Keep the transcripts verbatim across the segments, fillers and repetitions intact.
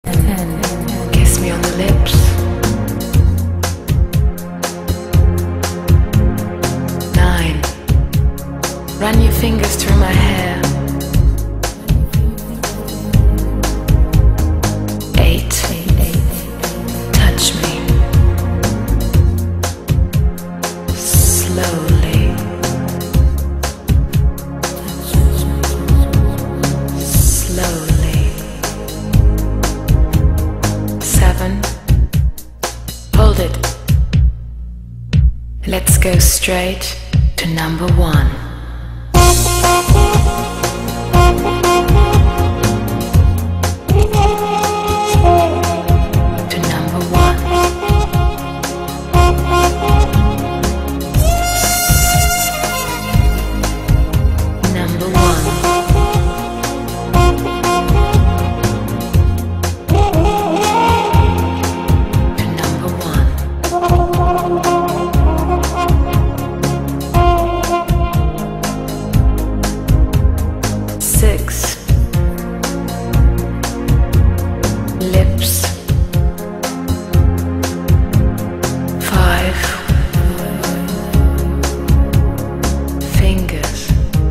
Kiss me on the lips. Nine. Run your fingers through my hair. Eight. Touch me. Slowly. Slowly. Seven. Hold it. Let's go straight to number one. To number one. Number one. To number one. Six. Lips. Five. Fingers.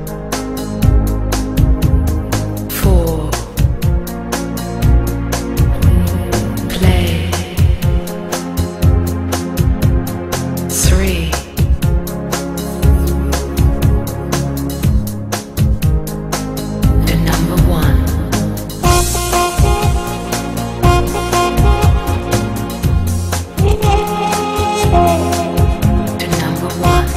Four. Play. Three. To number one. To number one.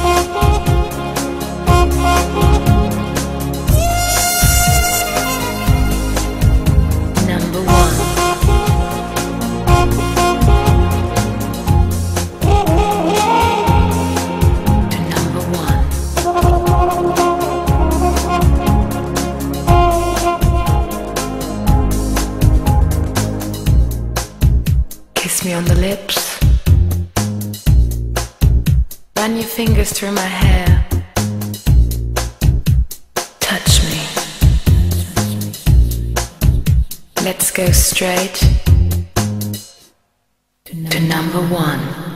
Number one. To number one. Kiss me on the lips. Run your fingers through my hair. Touch me. Let's go straight to number one.